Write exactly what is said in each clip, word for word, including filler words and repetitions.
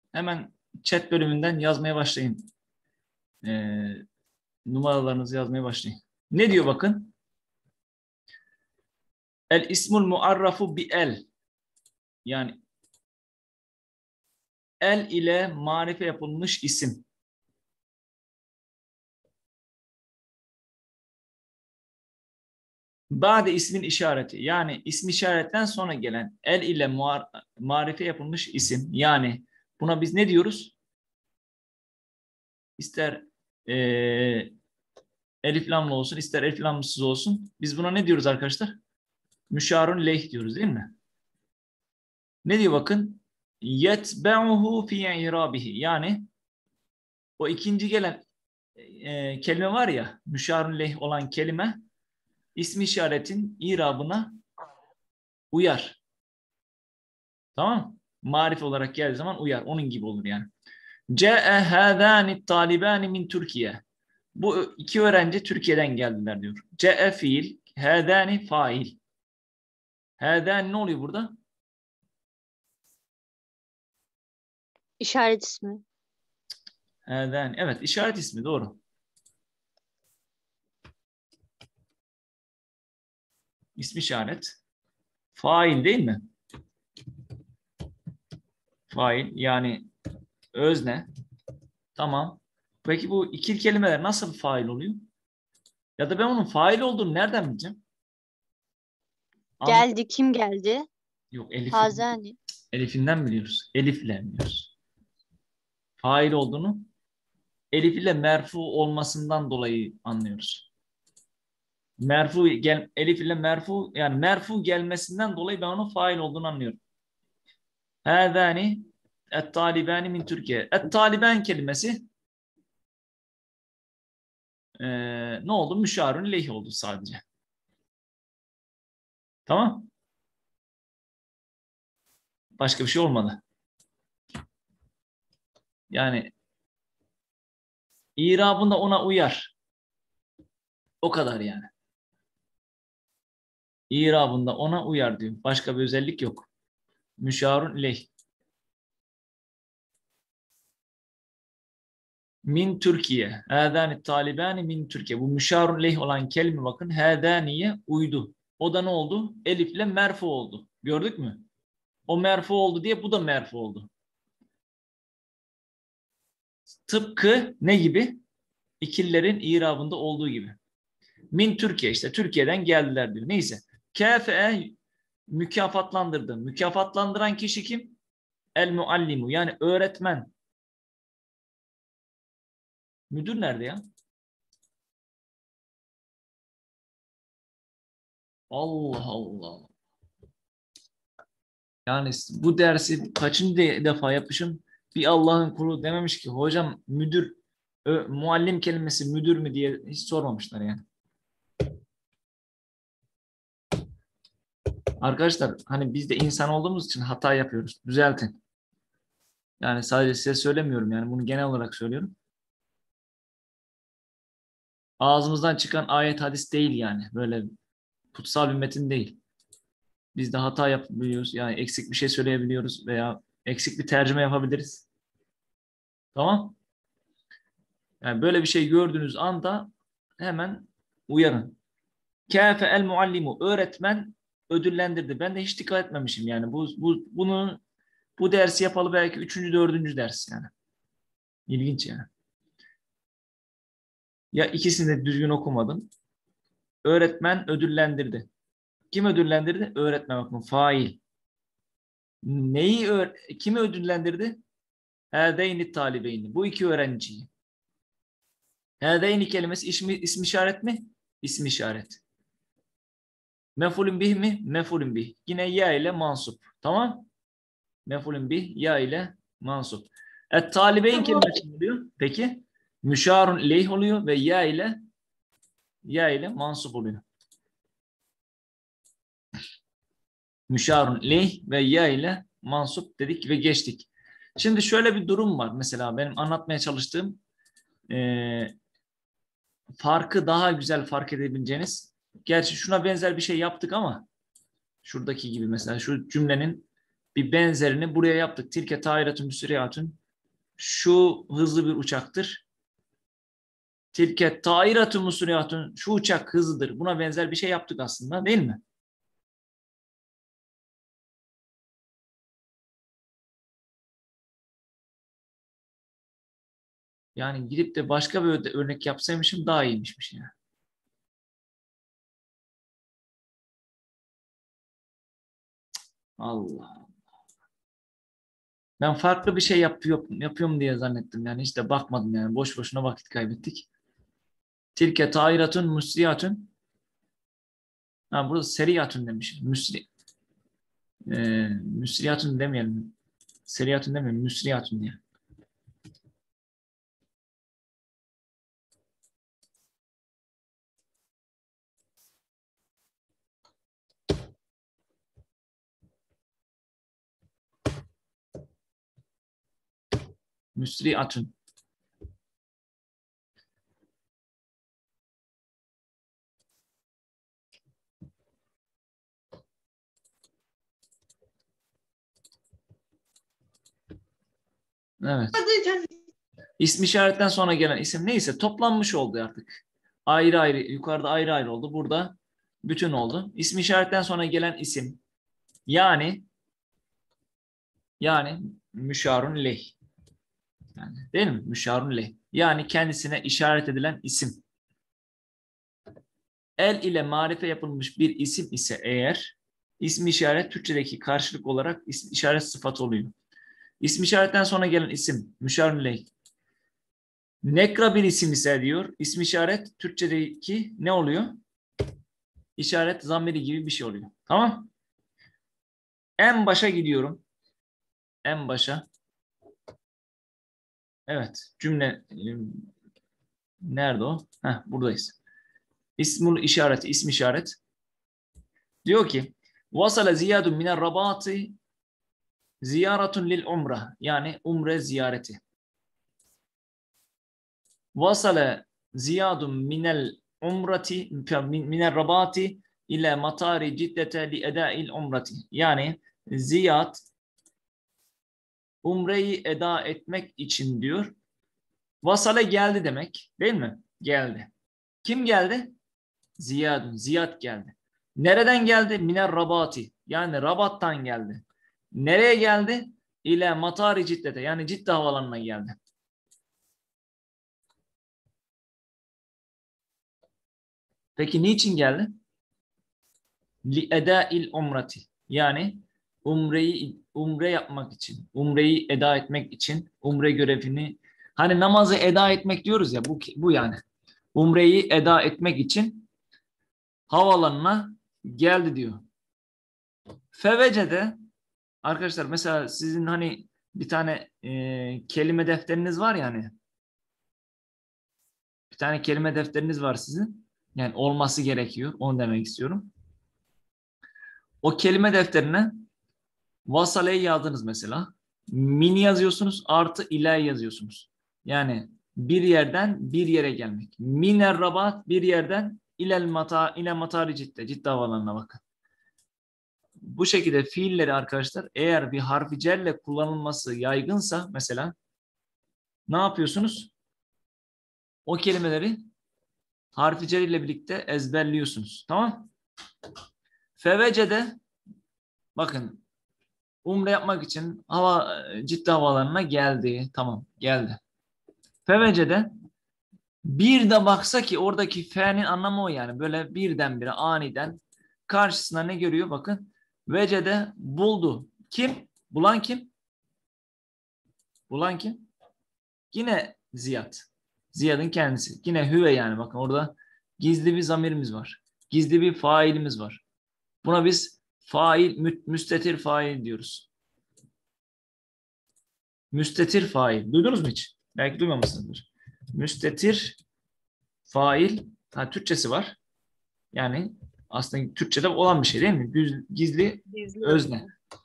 Hemen chat bölümünden yazmaya başlayın. Ee, numaralarınızı yazmaya başlayın. Ne diyor bakın? El ismul muarrafu bi el. Yani el ile marife yapılmış isim. Ba'de ismin işareti. Yani ismi işaretten sonra gelen el ile marife yapılmış isim. Yani buna biz ne diyoruz? İster e, elif lamlı olsun, ister elif lamlısız olsun. Biz buna ne diyoruz arkadaşlar? Müşarun leyh diyoruz değil mi? Ne diyor bakın? Yetbe'uhu fi i'rabihi. Yani o ikinci gelen e, kelime var ya, müşarun leyh olan kelime ismi işaretin irabına uyar. Tamam? Marif olarak geldiği zaman uyar. Onun gibi olur yani. Ce'e hâzâni talibâni min Türkiye. Bu iki öğrenci Türkiye'den geldiler diyor. Ce'e fiil, hâzâni fail. Hâzâni ne oluyor burada? İşaret ismi. Hâzâni. Evet, işaret ismi doğru. İsmi işaret. Fail değil mi? Fail yani özne. Tamam. Peki bu ikili kelimeler nasıl fail oluyor? Ya da ben onun fail olduğunu nereden bileceğim? Anla. Geldi. Kim geldi? Yok Elif. Hazani. Elif'inden biliyoruz. Elif'le biliyoruz. Fail olduğunu Elif ile merfu olmasından dolayı anlıyoruz. Merfu gel Elif ile merfu yani merfu gelmesinden dolayı ben onun fail olduğunu anlıyorum. Hâzâni et-talibâni min Türkiye. Et-taliban kelimesi e, ne oldu? Müşarun leyh oldu sadece. Tamam. Başka bir şey olmadı. Yani İrabında ona uyar. O kadar yani. İrabında ona uyar diyor. Başka bir özellik yok. Müşarun ileyh. Min Türkiye. Hâdâni talibâni min Türkiye. Bu müşarun ileyh olan kelime bakın. Hâdâniye uydu. O da ne oldu? Elifle merfu oldu. Gördük mü? O merfu oldu diye bu da merfu oldu. Tıpkı ne gibi? İkililerin irabında olduğu gibi. Min Türkiye işte Türkiye'den geldiler diyor. Neyse. Kâfe'e mükafatlandırdı. Mükafatlandıran kişi kim? El muallimu yani öğretmen. Müdür nerede ya? Allah Allah. Yani bu dersi kaçıncı defa yapmışım? Bir Allah'ın kulu dememiş ki hocam müdür, ö, muallim kelimesi müdür mü diye hiç sormamışlar yani. Arkadaşlar hani biz de insan olduğumuz için hata yapıyoruz. Düzeltin. Yani sadece size söylemiyorum yani bunu genel olarak söylüyorum. Ağzımızdan çıkan ayet hadis değil yani. Böyle kutsal bir metin değil. Biz de hata yapabiliyoruz. Yani eksik bir şey söyleyebiliyoruz veya eksik bir tercüme yapabiliriz. Tamam? Yani böyle bir şey gördüğünüz anda hemen uyarın. Kâfe el muallimu öğretmen ödüllendirdi. Ben de hiç dikkat etmemişim yani. Bu, bu bunu bu dersi yapalı belki üçüncü, dördüncü ders yani. İlginç yani. Ya ikisini de düzgün okumadım. Öğretmen ödüllendirdi. Kim ödüllendirdi? Öğretmen bakın fail. Neyi kimi ödüllendirdi? Hâdeyni talibeyni. Bu iki öğrenciyi. Hâdeyni kelimesi ismi, ismi işaret mi? İsmi işaret. Mef'ulün bih mi? Mef'ulün bih. Yine ya ile mansup. Tamam? Mef'ulün bih ya ile mansup. Et talibeyn kelimesi oluyor. Peki? Müşarun ileyh oluyor ve ya ile ya ile mansup oluyor. Müşarun ileyh ve ya ile mansup dedik ve geçtik. Şimdi şöyle bir durum var. Mesela benim anlatmaya çalıştığım e, farkı daha güzel fark edebileceğiniz. Gerçi şuna benzer bir şey yaptık ama şuradaki gibi mesela şu cümlenin bir benzerini buraya yaptık. Tilke ta'iratun müsriyatun şu hızlı bir uçaktır. Tilke tairatun musriyatun, şu uçak hızlıdır. Buna benzer bir şey yaptık aslında, değil mi? Yani gidip de başka bir örnek yapsaymışım daha iyiymişmiş yani. Allah. Ben farklı bir şey yapıyor, yapıyorum diye zannettim. Yani hiç de bakmadım yani. Boş boşuna vakit kaybettik. Tilke tairatun musriyatun. Ha, burada seriyatun demiş. Müsri, e, müsriyatun demeyelim. Seriyatun demeyelim. Müsriyatun diye. Müsriyatun. Evet. İsm işaretten sonra gelen isim neyse toplanmış oldu artık. Ayrı ayrı, yukarıda ayrı ayrı oldu. Burada bütün oldu. İsm işaretten sonra gelen isim. Yani yani müşarun leh. Yani, değil mi? Müşarun leh. Yani kendisine işaret edilen isim. El ile marife yapılmış bir isim ise eğer ismi işaret Türkçedeki karşılık olarak isim işaret sıfatı oluyor. İsmi işaretten sonra gelen isim müşarun leh. Nekra bir isim ise diyor. İsmi işaret Türkçedeki ne oluyor? İşaret zamiri gibi bir şey oluyor. Tamam. En başa gidiyorum. En başa. Evet. Cümle e, nerede o? Heh, buradayız. İsmul işareti, isim işaret. Diyor ki Vasale ziyadun minel rabati ziyaretun lil umre. Yani umre ziyareti. Vasale ziyadun minel umrati minel rabati ile matari ciddete li edail umrati. Yani Ziyad umreyi eda etmek için diyor. Vasale geldi demek, değil mi? Geldi. Kim geldi? Ziyadun. Ziyad geldi. Nereden geldi? Miner Rabati. Yani Rabat'tan geldi. Nereye geldi? İle Matari Cidde'de. Yani Cidde havalanına geldi. Peki niçin geldi? Li eda'il umrati. Yani umreyi umre yapmak için, umreyi eda etmek için, umre görevini, hani namazı eda etmek diyoruz ya, bu bu yani. Umreyi eda etmek için havalanına geldi diyor. Fevece'de arkadaşlar mesela sizin hani bir tane e, kelime defteriniz var ya hani. Bir tane kelime defteriniz var sizin. Yani olması gerekiyor. Onu demek istiyorum. O kelime defterine vasaleyi yazdınız mesela. Min yazıyorsunuz artı ilahi yazıyorsunuz. Yani bir yerden bir yere gelmek. Miner rabat bir yerden ilel mata ile matari cidde. Cidde havalarına bakın. Bu şekilde fiilleri arkadaşlar eğer bir harfi cerle kullanılması yaygınsa mesela ne yapıyorsunuz? O kelimeleri harfi cer ile birlikte ezberliyorsunuz. Tamam? Fevece'de bakın umre yapmak için hava ciddi havalarına geldi. Tamam geldi. Fevece'de bir de baksa ki oradaki fe'nin anlamı o yani. Böyle birdenbire aniden karşısına ne görüyor? Bakın. Vece'de buldu. Kim? Bulan kim? Bulan kim? Yine Ziyad. Ziyad'ın kendisi. Yine hüve yani. Bakın orada gizli bir zamirimiz var. Gizli bir failimiz var. Buna biz fail, mü, müstetir fail diyoruz. Müstetir fail. Duydunuz mu hiç? Belki duymamışsınızdır. Müstetir fail. Ha, Türkçesi var. Yani aslında Türkçe'de olan bir şey değil mi? Gizli, Gizli özne.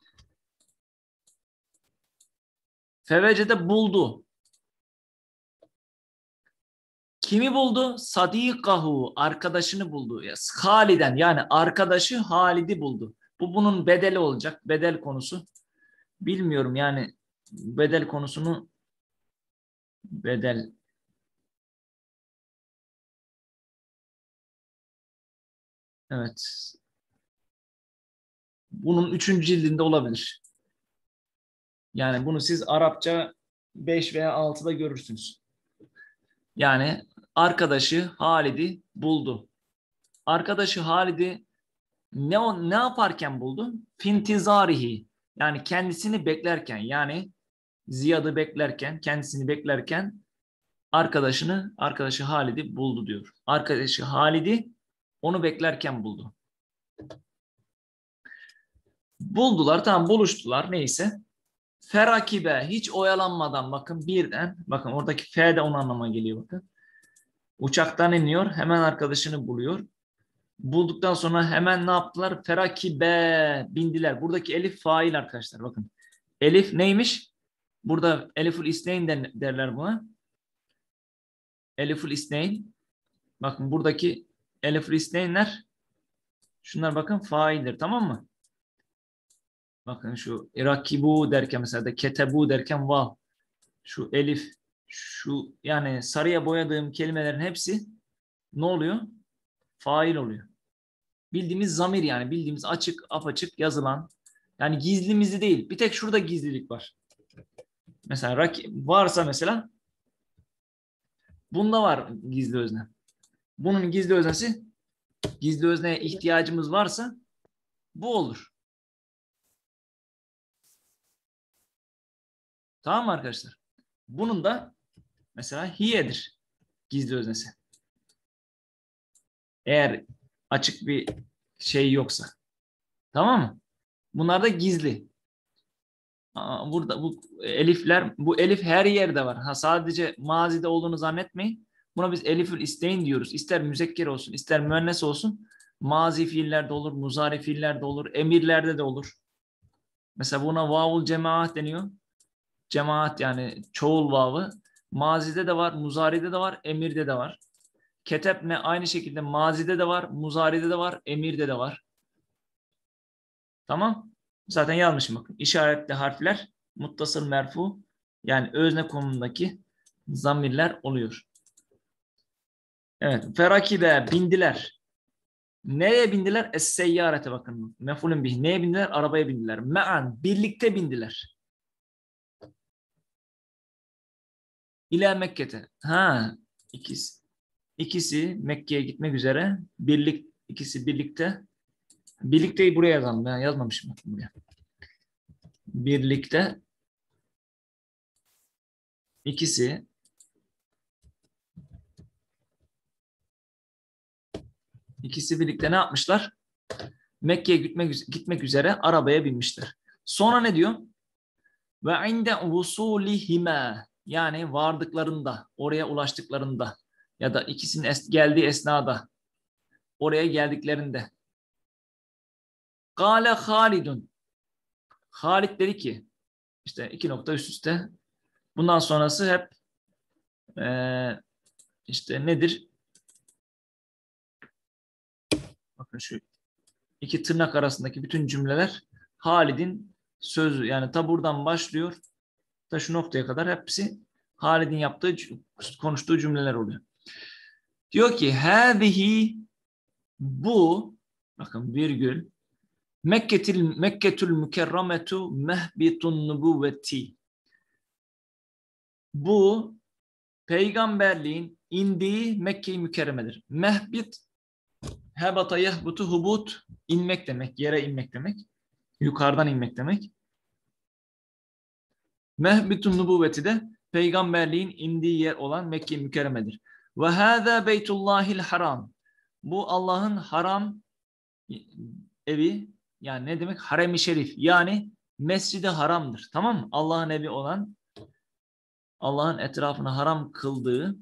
Fevece'de buldu. Kimi buldu? Sadikahu, arkadaşını buldu. Haliden yani arkadaşı Halid'i buldu. Bu bunun bedeli olacak. Bedel konusu. Bilmiyorum yani bedel konusunu Bedel. Evet. Bunun üçüncü cildinde olabilir. Yani bunu siz Arapça beş veya altıda görürsünüz. Yani arkadaşı Halid'i buldu. Arkadaşı Halid'i ne ne yaparken buldu? Fintizarihi. Yani kendisini beklerken, yani Ziyad'ı beklerken, kendisini beklerken arkadaşını, arkadaşı Halid'i buldu diyor. Arkadaşı Halid'i onu beklerken buldu. Buldular, tamam, buluştular, neyse. Ferakibe, hiç oyalanmadan, bakın birden, bakın oradaki F de onun anlamına geliyor bakın. Uçaktan iniyor, hemen arkadaşını buluyor. Bulduktan sonra hemen ne yaptılar? Ferakibe, bindiler. Buradaki elif fail arkadaşlar, bakın. Elif neymiş? Burada eliful isneyn derler buna. Eliful isneyn. Bakın buradaki eliful isneynler, şunlar bakın faildir, tamam mı? Bakın şu irakibu derken mesela da ketebu derken vav. Şu elif, şu yani sarıya boyadığım kelimelerin hepsi ne oluyor? Fail oluyor. Bildiğimiz zamir, yani bildiğimiz açık, apaçık yazılan, yani gizlimizi değil. Bir tek şurada gizlilik var. Mesela rak varsa mesela bunda var gizli özne. Bunun gizli öznesi, gizli özneye ihtiyacımız varsa bu olur. Tamam mı arkadaşlar? Bunun da mesela hiyedir gizli öznesi. Eğer açık bir şey yoksa. Tamam mı? Bunlar da gizli. Aa, burada bu elifler, bu elif her yerde var. Ha, sadece mazide olduğunu zannetmeyin. Buna biz elifül isteyin diyoruz. İster müzekker olsun, ister müennes olsun. Mazi fiillerde olur, muzari fiillerde olur, emirlerde de olur. Mesela buna vavul cemaat deniyor. Cemaat yani çoğul vavı. Mazide de var, muzaride de var, emirde de var. Ketebne aynı şekilde mazide de var, muzaride de var, emirde de var. Tamam. Zaten yazmışım bakın. İşaretli harfler muttasıl merfu, yani özne konumundaki zamirler oluyor. Evet. Ferakibe, bindiler. Nereye bindiler? Es-seyyarete, bakın. Mef'ulün bih. Neye bindiler? Arabaya bindiler. Me'an, birlikte bindiler. İlâ Mekke'te. Ha, ikisi. İkisi Mekke'ye gitmek üzere. Birlik, ikisi birlikte. Birlikteyi buraya yazalım. Ben yazmamışım bakın buraya. Birlikte ikisi ikisi birlikte ne yapmışlar? Mekke'ye gitmek, gitmek üzere arabaya binmişler. Sonra ne diyor? Ve inde vusulihime, yani vardıklarında, oraya ulaştıklarında ya da ikisinin es geldiği esnada, oraya geldiklerinde. Kale Halidun. Halid dedi ki, işte iki nokta üst üste. Bundan sonrası hep e, işte nedir? Bakın şu iki tırnak arasındaki bütün cümleler Halid'in sözü. Yani ta buradan başlıyor da şu noktaya kadar hepsi Halid'in yaptığı, konuştuğu cümleler oluyor. Diyor ki hâzihi, bu, bakın virgül, Mekketil Mekketül mükerrametu mehbitun nubuvveti. Bu peygamberliğin indiği Mekke-i Mükerremedir. Mehbit, hebata yehbutu hubut, inmek demek, yere inmek demek. Yukarıdan inmek demek. Mehbitun nubuvveti de peygamberliğin indiği yer olan Mekke-i Mükerremedir. Ve hâzâ beytullahil haram. Bu Allah'ın haram evi, yani ne demek? Harem-i şerif, yani mescid-i haramdır. Tamam mı? Allah'ın evi olan, Allah'ın etrafına haram kıldığı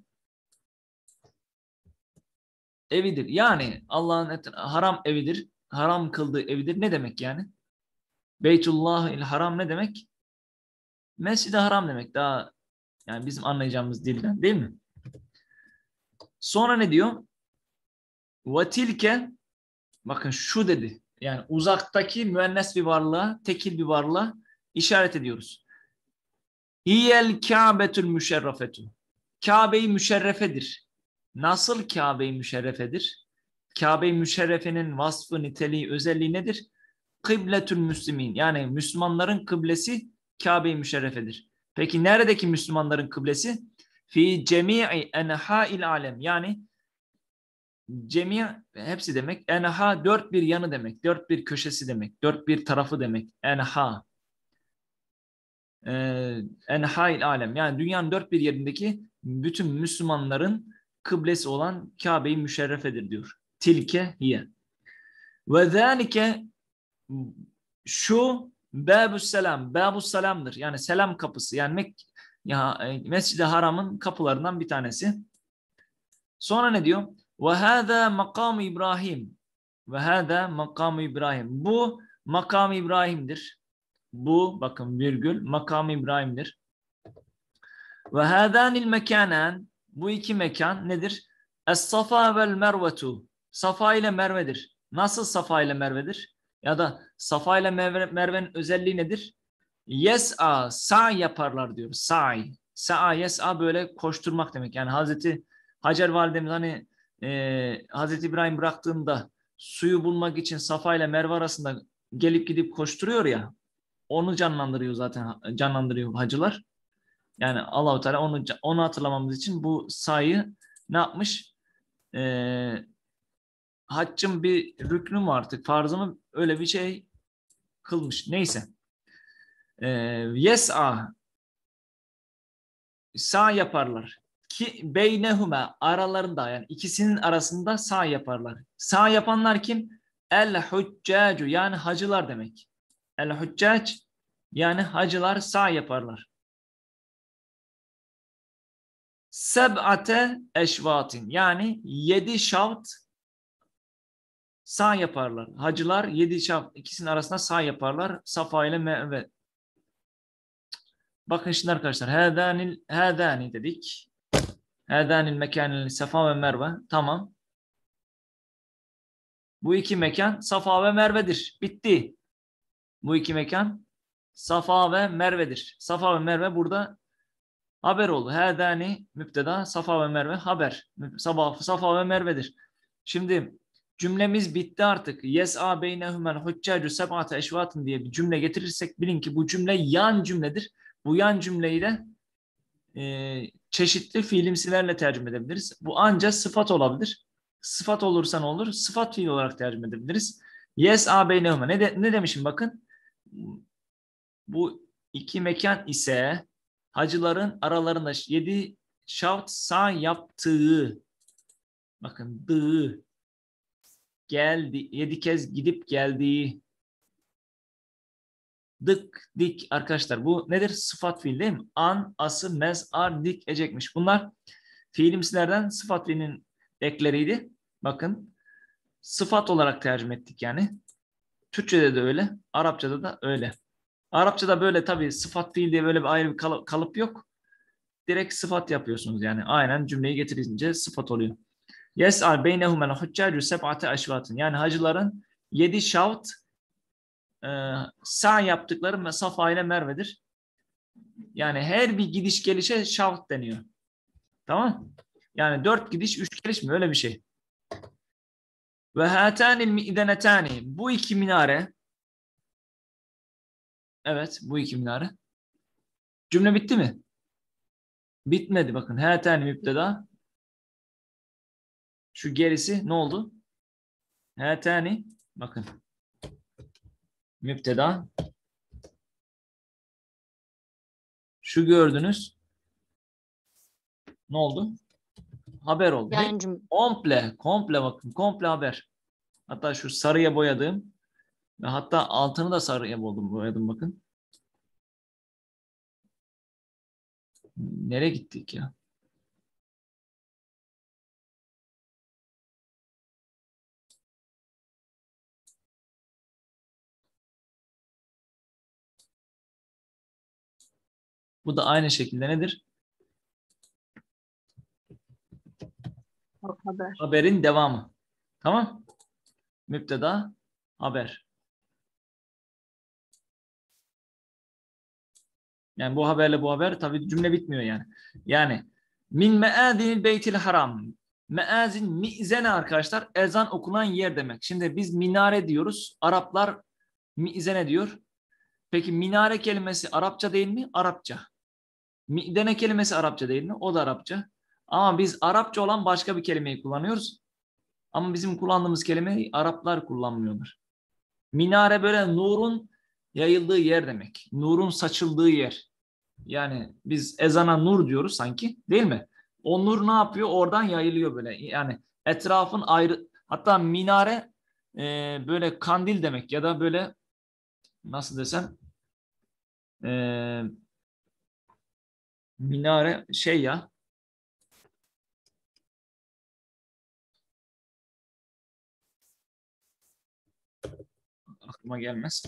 evidir. Yani Allah'ın haram evidir. Haram kıldığı evidir. Ne demek yani? Beytullahil haram ne demek? Mescid-i haram demek. Daha yani bizim anlayacağımız dilden, değil mi? Sonra ne diyor? Ve tilke, bakın şu dedi. Yani uzaktaki müennes bir varlığa, tekil bir varlığa işaret ediyoruz. Hiyel Kâbetül müşerrefetu. Kabe-i müşerrefedir. Nasıl Kabe-i müşerrefedir? Kabe-i müşerrefenin vasfı, niteliği, özelliği nedir? Kıbletül müslimin. Yani Müslümanların kıblesi Kabe-i müşerrefedir. Peki neredeki Müslümanların kıblesi? Fi cemii enhâil alem. Yani cemi hepsi demek. Enha dört bir yanı demek. Dört bir köşesi demek. Dört bir tarafı demek. Enha. Ee, enhail alem. Yani dünyanın dört bir yerindeki bütün Müslümanların kıblesi olan Kabe-i Müşerrefedir diyor. Tilke hiye. Ve zâlike şu Bâbus selam. Bâbus selamdır. Yani selam kapısı. Yani Mek ya, Mescid-i Haram'ın kapılarından bir tanesi. Sonra ne diyor? Ve hâzâ makam-ı İbrahim. Ve hâzâ makam-ı İbrahim. Bu makam-ı İbrahim'dir. Bu bakın virgül makam-ı İbrahim'dir. Ve hâzânil mekânen. Bu iki mekan nedir? Es-Safa vel Mervetu. Safa ile Merve'dir. Nasıl Safa ile Merve'dir? Ya da Safa ile Merve, Merve'nin özelliği nedir? Yes'a, sa'i yaparlar diyor. Sa'i. Sa'a, yes'a böyle koşturmak demek. Yani Hazreti Hacer validemiz hani e, Hazreti İbrahim bıraktığında suyu bulmak için Safa ile Merve arasında gelip gidip koşturuyor ya. Onu canlandırıyor zaten, canlandırıyor hacılar. Yani Allah-u Teala onu onu hatırlamamız için bu sayı ne yapmış? Ee, haccın bir rüknü mü artık, farzı mı? Öyle bir şey kılmış. Neyse. Ee, yes'a sağ yaparlar. Ki beynehume aralarında yani ikisinin arasında sağ yaparlar. Sağ yapanlar kim? El huccacu yani hacılar demek. El huccac yani hacılar sağ yaparlar. Seb'ate eşvatin yani yedi şavt sağ yaparlar. Hacılar yedi şavt ikisinin arasında sağ yaparlar. Safa ile Merve. Bakın şimdi arkadaşlar. Hâdânil, hâdâni dedik. Hâdânil mekânil Safa ve Merve. Tamam. Bu iki mekan Safa ve Merve'dir. Bitti. Bu iki mekan Safa ve Merve'dir. Safa ve Merve burada haber oldu. Hâdâni müpteda, Safa ve Merve haber. Safa, Safa ve Merve'dir. Şimdi cümlemiz bitti artık. Yes'a beynehumel huccacu seb'ate eşvatın diye bir cümle getirirsek bilin ki bu cümle yan cümledir. Bu yan cümleyi de e, çeşitli fiilimsilerle tercüme edebiliriz. Bu ancak sıfat olabilir. Sıfat olursa ne olur? Sıfat fiil olarak tercüme edebiliriz. Yes'a beynehumel. Ne, de, ne demişim bakın. Bu iki mekan ise hacıların aralarında yedi şavt sağ yaptığı bakın dığı geldi yedi kez gidip geldiği dık dik arkadaşlar bu nedir? Sıfat fiil değil mi? An, ası, mez, ar, dik, ecekmiş. Bunlar fiilimsilerden sıfat fiilinin ekleriydi. Bakın sıfat olarak tercüme ettik yani. Türkçe'de de öyle. Arapça'da da öyle. Arapçada böyle tabii sıfat fiil diye böyle bir ayrı bir kalıp yok. Direkt sıfat yapıyorsunuz yani. Aynen cümleyi getirince sıfat oluyor. Yes'al beynehumel huccacu seb'ate eşvatın. Yani hacıların yedi şavt e, sağ yaptıkları Safa ile Merve'dir. Yani her bir gidiş gelişe şavt deniyor. Tamam? Yani dört gidiş, üç geliş mi? Öyle bir şey. Ve hatanil mi'denetani. Bu iki minare evet bu iki minare. Cümle bitti mi? Bitmedi bakın. Hatani müpteda. Şu gerisi ne oldu? Hatani bakın. Müpteda. Şu gördünüz. Ne oldu? Haber oldu. Yani cümle. Komple, komple bakın. Komple haber. Hatta şu sarıya boyadım. Ve hatta altını da sarıya boyadım bakın. Nereye gittik ya? Bu da aynı şekilde nedir? Haber. Haberin devamı. Tamam. Müpteda, haber. Yani bu haberle bu haber tabii cümle bitmiyor yani. Yani min me'adinil beytil haram. Meazin mi'zene arkadaşlar ezan okunan yer demek. Şimdi biz minare diyoruz. Araplar mi'zene diyor. Peki minare kelimesi Arapça değil mi? Arapça. Mi'dene kelimesi Arapça değil mi? O da Arapça. Ama biz Arapça olan başka bir kelimeyi kullanıyoruz. Ama bizim kullandığımız kelimeyi Araplar kullanmıyorlar. Minare böyle nurun yayıldığı yer demek. Nurun saçıldığı yer. Yani biz ezana nur diyoruz sanki, değil mi? O nur ne yapıyor? Oradan yayılıyor böyle. Yani etrafın ayrı, hatta minare e, böyle kandil demek ya da böyle nasıl desem e, minare şey ya, aklıma gelmez.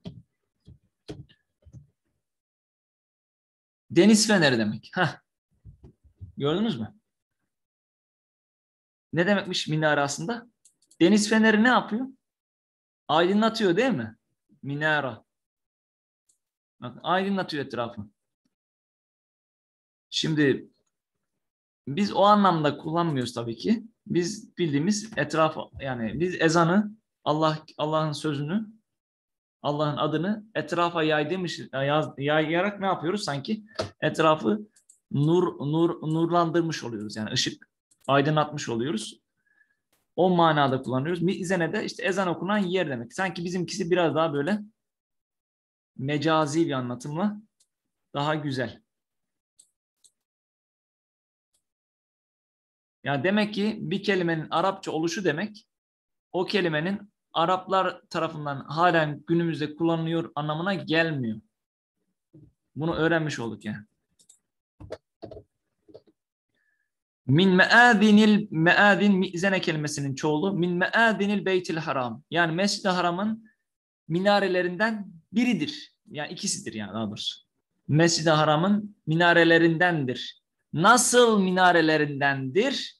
Deniz feneri demek. Heh. Gördünüz mü? Ne demekmiş minare aslında? Deniz feneri ne yapıyor? Aydınlatıyor değil mi? Minara. Bak, aydınlatıyor etrafı. Şimdi biz o anlamda kullanmıyoruz tabii ki. Biz bildiğimiz etrafı, yani biz ezanı, Allah Allah'ın sözünü, Allah'ın adını etrafa yaydığımız, yayarak ne yapıyoruz? Sanki etrafı nur nur nurlandırmış oluyoruz. Yani ışık aydınlatmış oluyoruz. O manada kullanıyoruz. Mizene de işte ezan okunan yer demek. Sanki bizimkisi biraz daha böyle mecazi bir anlatımla daha güzel. Yani demek ki bir kelimenin Arapça oluşu demek, o kelimenin Araplar tarafından halen günümüzde kullanılıyor anlamına gelmiyor. Bunu öğrenmiş olduk yani. Min meadinil meadin mizene kelimesinin çoğulu min meadinil beytil haram. Yani Mescid-i Haram'ın minarelerinden biridir. Yani ikisidir yani daha doğrusu. Mescid-i Haram'ın minarelerindendir. Nasıl minarelerindendir?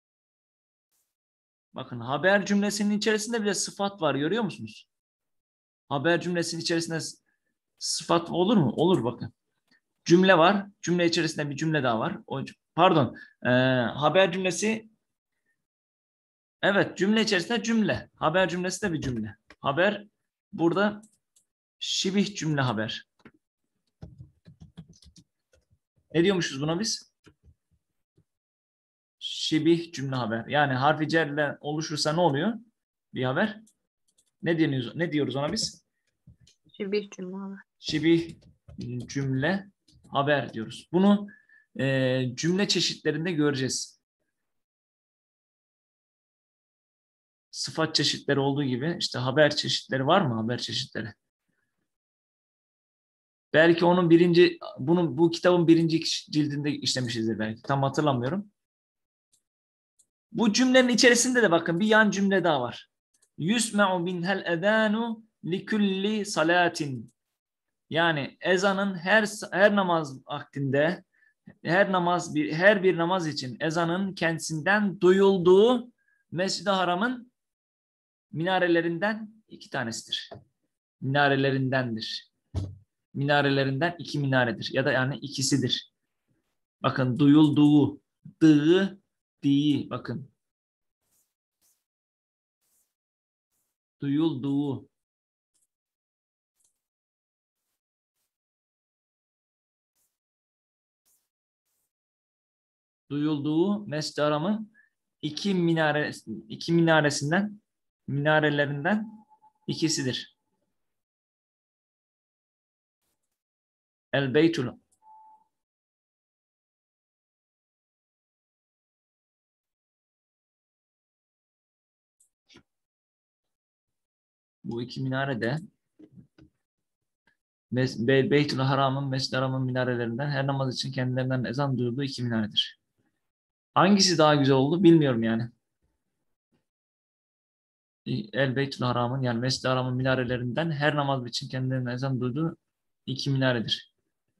Bakın haber cümlesinin içerisinde bile sıfat var, görüyor musunuz? Haber cümlesinin içerisinde sıfat olur mu? Olur bakın. Cümle var. Cümle içerisinde bir cümle daha var. O, pardon. E, haber cümlesi, evet, cümle içerisinde cümle. Haber cümlesi de bir cümle. Haber burada şibih cümle haber. Ne diyormuşuz buna biz? Şibih cümle haber. Yani harfi cerle oluşursa ne oluyor? Bir haber. Ne diyoruz, ne diyoruz ona biz? Şibih cümle haber. Şibih cümle haber diyoruz. Bunu e, cümle çeşitlerinde göreceğiz. Sıfat çeşitleri olduğu gibi işte haber çeşitleri var mı? Haber çeşitleri. Belki onun birinci, bunun bu kitabın birinci cildinde işlemişizdir belki. Tam hatırlamıyorum. Bu cümlenin içerisinde de bakın bir yan cümle daha var. Yusma'u minhel edanu likulli salatin. Yani ezanın her her namaz vaktinde, her namaz bir her bir namaz için ezanın kendisinden duyulduğu Mescid-i Haram'ın minarelerinden iki tanesidir. Minarelerindendir. Minarelerinden iki minaredir ya da yani ikisidir. Bakın duyulduğu, dığı, diği, bakın. Duyulduğu. Duyulduğu Mescid-i Haram'ın iki minare, iki minaresinden, minarelerinden ikisidir. El Beytul. Bu iki minare de Be Beytül Haram'ın, Mescid-i Haram'ın minarelerinden her namaz için kendilerinden ezan duyulduğu iki minaredir. Hangisi daha güzel oldu bilmiyorum yani. El Beytül Haram'ın yani Mescid-i Haram'ın minarelerinden her namaz için kendilerinden ezan duyduğu iki minaredir.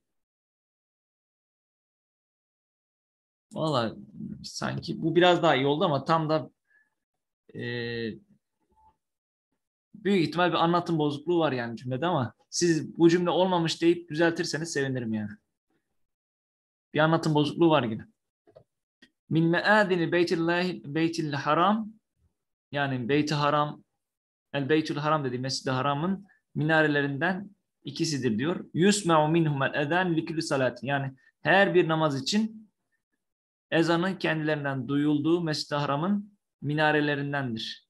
Vallahi sanki bu biraz daha iyi oldu ama tam da e, büyük ihtimal bir anlatım bozukluğu var yani cümlede ama Siz bu cümle olmamış deyip düzeltirseniz sevinirim yani. Bir anlatım bozukluğu var gibi. Min me'adini beytillahi beytil haram, yani beyti haram, el beytül haram dediği Mescid-i Haram'ın minarelerinden ikisidir diyor. Yusma'u minhumel eden likülü salat. Yani her bir namaz için ezanın kendilerinden duyulduğu Mescid-i Haram'ın minarelerindendir.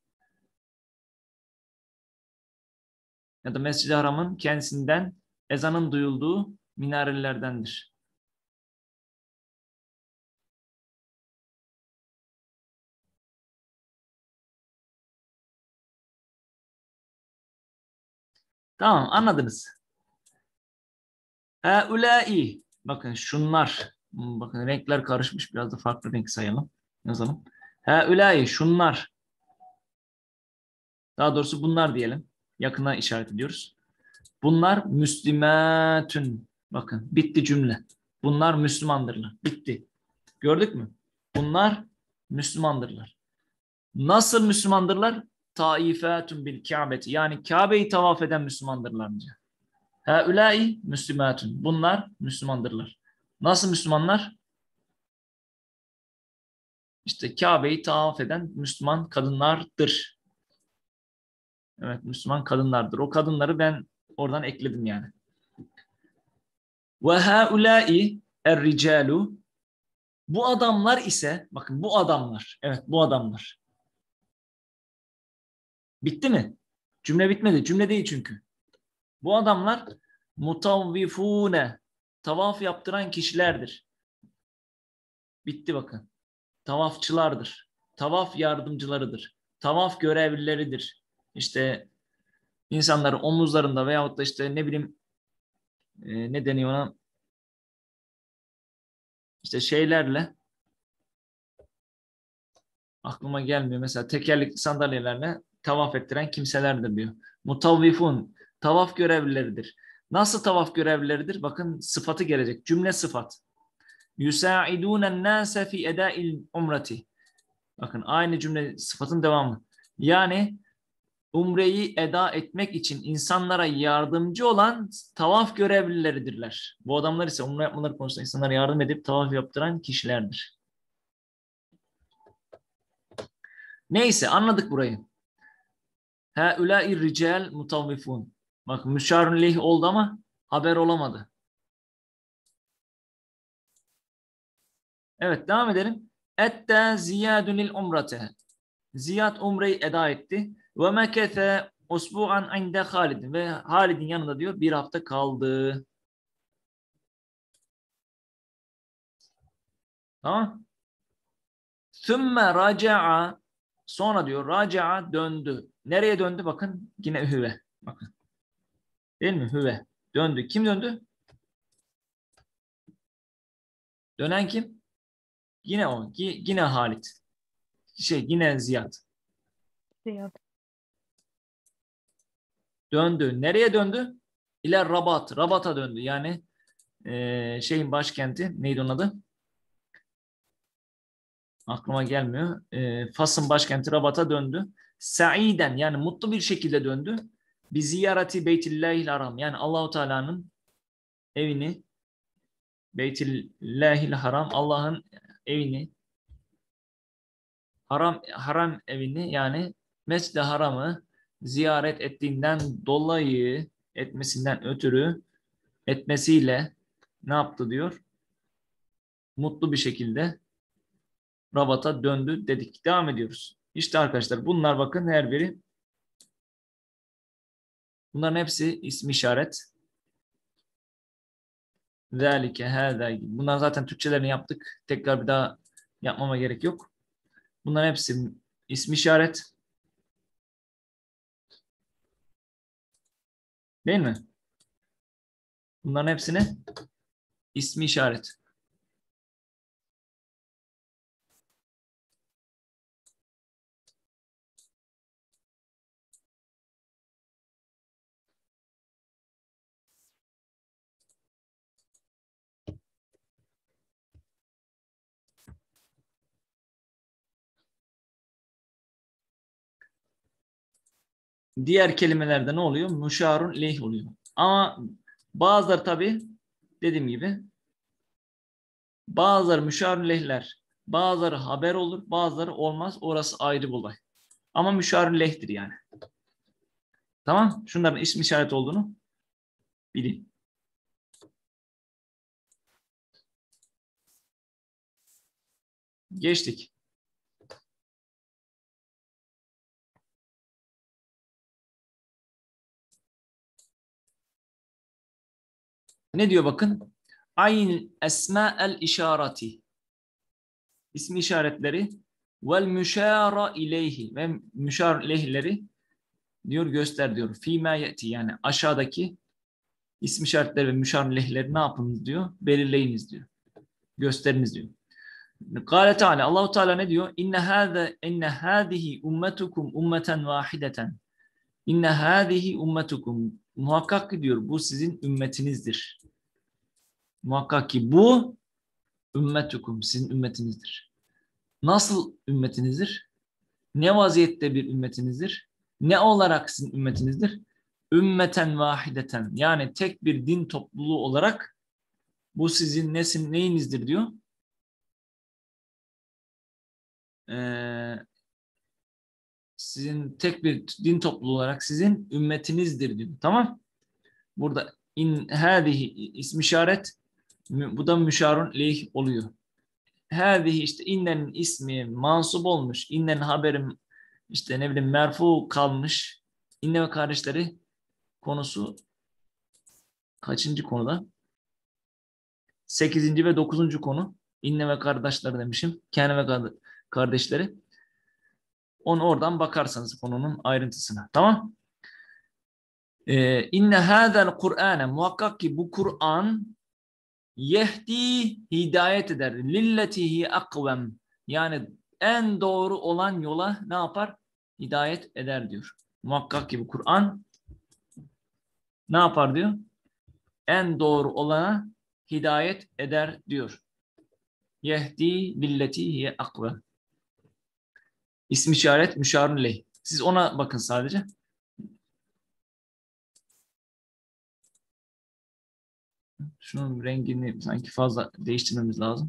Ya da Mescid-i Haram'ın kendisinden ezanın duyulduğu minarelerdendir. Tamam, anladınız. Haulâi. Bakın şunlar. Bakın renkler karışmış. Biraz da farklı renk sayalım. Yazalım. Haulâi. Şunlar. Daha doğrusu bunlar diyelim. Yakına işaret ediyoruz. Bunlar müslimâtün. Bakın bitti cümle. Bunlar Müslümandırlar. Bitti. Gördük mü? Bunlar Müslümandırlar. Nasıl Müslümandırlar? Taifâtun bil Kâbeti. Yani Kabe'yi tavaf eden Müslümandırlar diyor. Haulâi müslümatun. Bunlar Müslümandırlar. Nasıl Müslümanlar? İşte Kabe'yi tavaf eden Müslüman kadınlardır. Evet, Müslüman kadınlardır. O kadınları ben oradan ekledim yani. Ve haulâi er-ricâlu. Bu adamlar ise, bakın bu adamlar. Evet, bu adamlar. Bitti mi? Cümle bitmedi. Cümle değil çünkü. Bu adamlar mutavvifûne. Tavaf yaptıran kişilerdir. Bitti bakın. Tavafçılardır. Tavaf yardımcılarıdır. Tavaf görevlileridir. İşte insanlar omuzlarında veyahut da işte ne bileyim e, ne deniyor ona, işte şeylerle, aklıma gelmiyor, mesela tekerlekli sandalyelerle tavaf ettiren kimselerdir diyor. Mutavvifun, tavaf görevlileridir. Nasıl tavaf görevlileridir? Bakın sıfatı gelecek. Cümle sıfat. Yusa'idûnen nâse fi edâil umreti. Bakın aynı cümle sıfatın devamı. Yani umreyi eda etmek için insanlara yardımcı olan tavaf görevlileridirler. Bu adamlar ise umre yapmaları konusunda insanlara yardım edip tavaf yaptıran kişilerdir. Neyse, anladık burayı. Haulâi rical mutavvifun. Bak müşarun leyh oldu ama haber olamadı. Evet, devam edelim. Ette ziyadunil umrate. Ziyad umreyi eda etti. Ve mekete usbu'an inde Halid. Ve Halid'in yanında diyor bir hafta kaldı. Tamam. Sümme raca'a. Sonra diyor raca'a döndü. Nereye döndü? Bakın yine hüve. Bakın. Değil mi? Hüve. Döndü. Kim döndü? Dönen kim? Yine o. Yine Halit. Şey yine Ziyad. Ziyad. Döndü. Nereye döndü? İler Rabat. Rabat'a döndü. Yani e, şeyin başkenti. Neydi onun adı? Aklıma gelmiyor. E, Fas'ın başkenti Rabat'a döndü. Sa'iden, yani mutlu bir şekilde döndü. Bir ziyareti Beytillahil Haram. Yani Allahu Teala'nın evini, Beytillahil Haram, Allah'ın evini, haram haram evini, yani Mescid-i Haram'ı ziyaret ettiğinden dolayı, etmesinden ötürü, etmesiyle ne yaptı diyor? Mutlu bir şekilde Rabat'a döndü dedik. Devam ediyoruz. İşte arkadaşlar bunlar, bakın her biri, bunların hepsi ismi işaret. Zalike hâzâ. Bunlar zaten Türkçelerini yaptık. Tekrar bir daha yapmama gerek yok. Bunların hepsi ismi işaret. Değil mi? Bunların hepsine ismi işaret. Diğer kelimelerde ne oluyor? Muşarun leyh oluyor. Ama bazıları tabii dediğim gibi bazıları müşarun lehler, bazıları haber olur, bazıları olmaz. Orası ayrı bir olay. Ama müşarun lehtir yani. Tamam? Şunların isim işareti olduğunu bilin. Geçtik. Ne diyor bakın? Ayn esma el işareti. İsmi işaretleri vel müşara ileyhi ve müşar ileyhileri diyor göster diyor. Fîmâ ye'ti yani aşağıdaki isim işaretleri ve müşar ileyhileri ne yapınız diyor? Belirleyiniz diyor. Gösteriniz diyor. Kâle Teala Allahu Teala ne diyor? İnne hâze inne hâzihi ummetukum ummeten vahideten. İnne hâzihi ummetukum. Muhakkak ki diyor bu sizin ümmetinizdir. Muhakkak ki bu ümmetukum sizin ümmetinizdir. Nasıl ümmetinizdir? Ne vaziyette bir ümmetinizdir? Ne olarak sizin ümmetinizdir? Ümmeten vahideten yani tek bir din topluluğu olarak bu sizin nesin, neyinizdir diyor. Ee, sizin tek bir din topluluğu olarak sizin ümmetinizdir diyor. Tamam. Burada in hadihi ism işaret bu da müşarun leyh oluyor. Hadihi işte innenin ismi mansup olmuş. İnnenin haberim işte ne bileyim merfu kalmış. İnne ve kardeşleri konusu kaçıncı konuda? Sekizinci ve dokuzuncu konu. İnne ve kardeşleri demişim. Kâne ve kardeşleri. Onu oradan bakarsanız konunun ayrıntısına. Tamam. Ee, İnne hâzel Kur'âne muhakkak ki bu Kur'an yehdi hidayet eder. Lilletihi akvem. Yani en doğru olan yola ne yapar? Hidayet eder diyor. Muhakkak ki bu Kur'an ne yapar diyor? En doğru olana hidayet eder diyor. Yehdi lilletihi akvem. İsm işaret müşarun leyh. Siz ona bakın sadece. Şunun rengini sanki fazla değiştirmemiz lazım.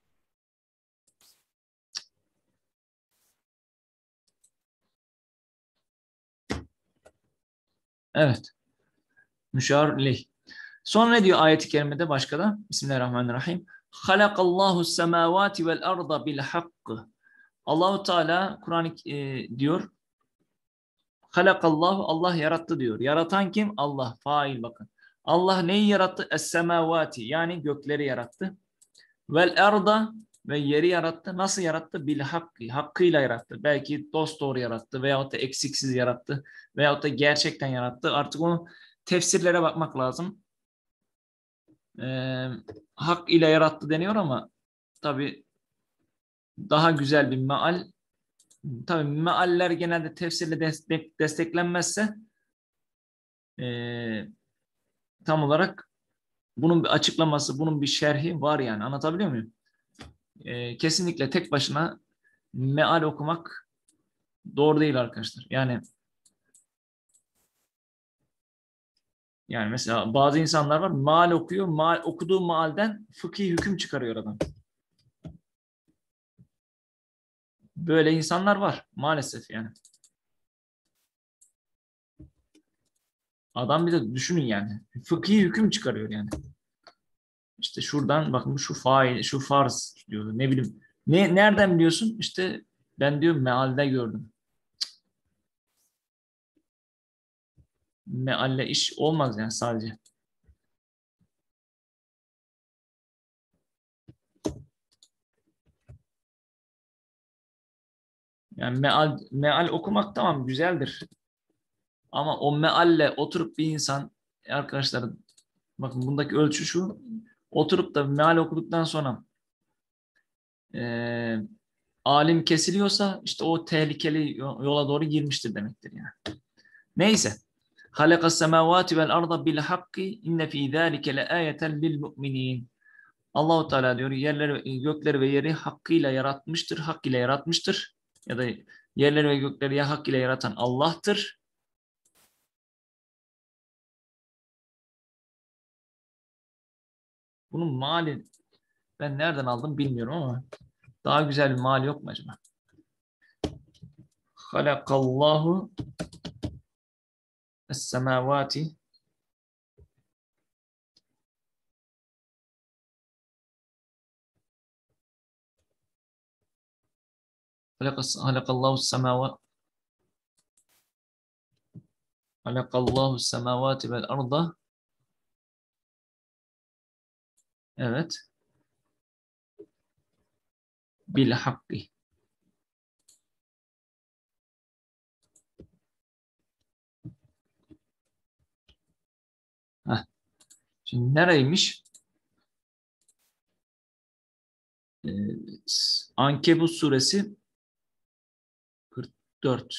Evet. Müşar leh. Sonra ne diyor ayet-i kerimede başka da? Bismillahirrahmanirrahim. Halakallahu semavati vel arda bil hakkı. Allahu Teala Kur'an e, diyor. Halakallahu Allah yarattı diyor. Yaratan kim? Allah. Fail bakın. Allah neyi yarattı? Es-semavati yani gökleri yarattı. Vel arda ve yeri yarattı. Nasıl yarattı? Bil hakkı. Hakkıyla yarattı. Belki dosdoğru yarattı veyahut da eksiksiz yarattı veyahut da gerçekten yarattı. Artık onu tefsirlere bakmak lazım. Ee, hak ile yarattı deniyor ama tabii daha güzel bir meal. Tabii mealler genelde tefsirle destek, desteklenmezse e, tam olarak bunun bir açıklaması, bunun bir şerhi var yani. Anlatabiliyor muyum? E, kesinlikle tek başına meal okumak doğru değil arkadaşlar. Yani yani mesela bazı insanlar var meal okuyor, meal, okuduğu mealden fıkhi hüküm çıkarıyor adam. Böyle insanlar var maalesef yani. Adam bir de düşünün yani. Fıkhi hüküm çıkarıyor yani. İşte şuradan bakın şu fail, şu farz diyor. Ne bileyim. Ne, nereden biliyorsun? İşte ben diyor mealde gördüm. Mealle iş olmaz yani sadece. Yani meal, meal okumak tamam güzeldir. Ama o mealle oturup bir insan arkadaşlar bakın bundaki ölçü şu. Oturup da meal okuduktan sonra e, alim kesiliyorsa işte o tehlikeli yola doğru girmiştir demektir yani. Neyse. Halakas semavati vel arda bil hakki inne fi zalike leayeten lil mu'minin. Allahu Teala diyor yerleri gökleri ve yeri hakkıyla yaratmıştır. Hak ile yaratmıştır. Ya da yerleri ve gökleri ya hak ile yaratan Allah'tır Bunun mali ben nereden aldım bilmiyorum ama daha güzel bir mali yok mu acaba? Halakallahu es-semavati halakallahu es-semavati halakallahu es-semavati vel arda. Evet. Bil hakkı. Heh. Şimdi nereymiş? Ee, Ankebut suresi kırk dört.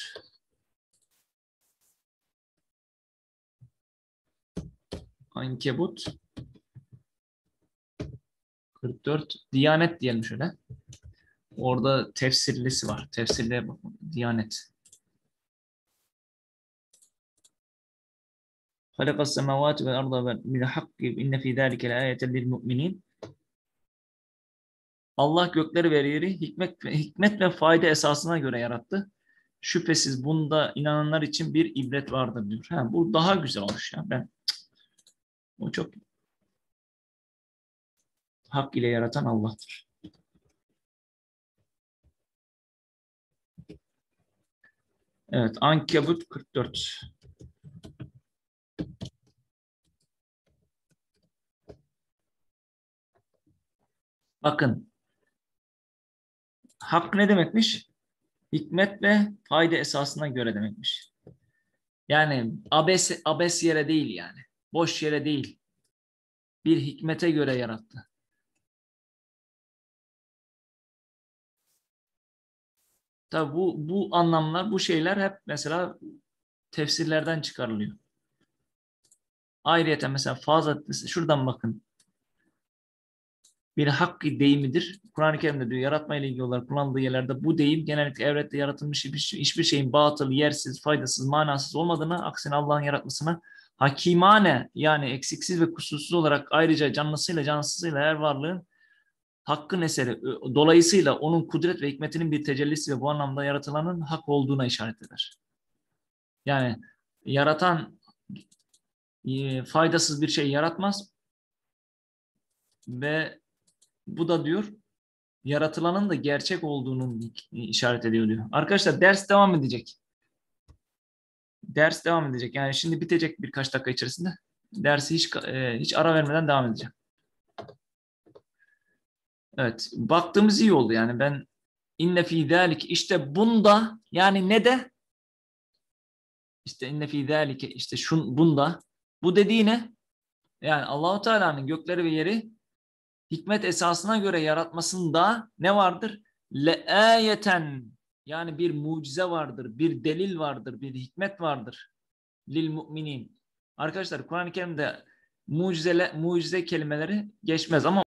Ankebut kırk dört. Diyanet diyelim şöyle. Orada tefsirlisi var. Tefsirliğe bakın. Diyanet. Halakas semavati vel arda bil hakkı inne fî zâlike leâyeten lil mu'minîn. Allah gökleri ve yeri hikmet ve, hikmet ve fayda esasına göre yarattı. Şüphesiz bunda inananlar için bir ibret vardır diyor. Ha, bu daha güzel olmuş ya. Ben o çok hak ile yaratan Allah'tır. Evet, Ankebut kırk dört. Bakın. Hak ne demekmiş? Hikmet ve fayda esasına göre demekmiş. Yani abes, abes yere değil yani. Boş yere değil. Bir hikmete göre yarattı. Tabi bu, bu anlamlar, bu şeyler hep mesela tefsirlerden çıkarılıyor. Ayrıyeten mesela fazla, şuradan bakın. Bir hakkı deyimidir. Kur'an-ı Kerim'de diyor yaratma ile ilgili olarak kullanıldığı yerlerde bu deyim genellikle evrette yaratılmış hiçbir şeyin batıl, yersiz, faydasız, manasız olmadığını, aksine Allah'ın yaratmasına hakimane yani eksiksiz ve kusursuz olarak ayrıca canlısıyla cansızıyla her varlığın hakkın eseri. Dolayısıyla onun kudret ve hikmetinin bir tecellisi ve bu anlamda yaratılanın hak olduğuna işaret eder. Yani yaratan e, faydasız bir şey yaratmaz ve bu da diyor yaratılanın da gerçek olduğunun işaret ediyor diyor. Arkadaşlar ders devam edecek. Ders devam edecek. Yani şimdi bitecek birkaç dakika içerisinde. Dersi hiç e, hiç ara vermeden devam edeceğim. Evet. Baktığımız iyi oldu yani. Ben inne fî zâlike işte bunda yani ne de işte inne fî zâlike işte şun bunda bu dediği ne? Yani Allahu Teala'nın gökleri ve yeri hikmet esasına göre yaratmasında ne vardır? Le-ayeten yani bir mucize vardır, bir delil vardır, bir hikmet vardır. Lil mu'minin. Arkadaşlar Kur'an-ı Kerim'de mucize, mucize kelimeleri geçmez ama